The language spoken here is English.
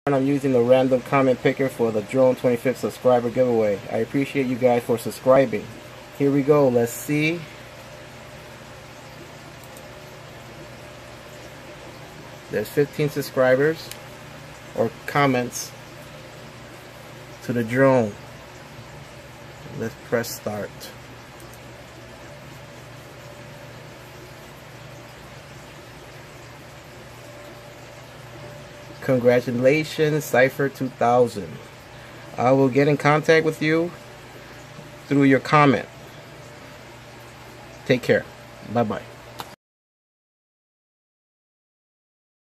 I'm using the random comment picker for the Drone 25th subscriber giveaway. I appreciate you guys for subscribing. Here we go. Let's see. There's 15 subscribers or comments to the drone. Let's press start. Congratulations, Cypher 2000. I will get in contact with you through your comment. Take care. Bye-bye.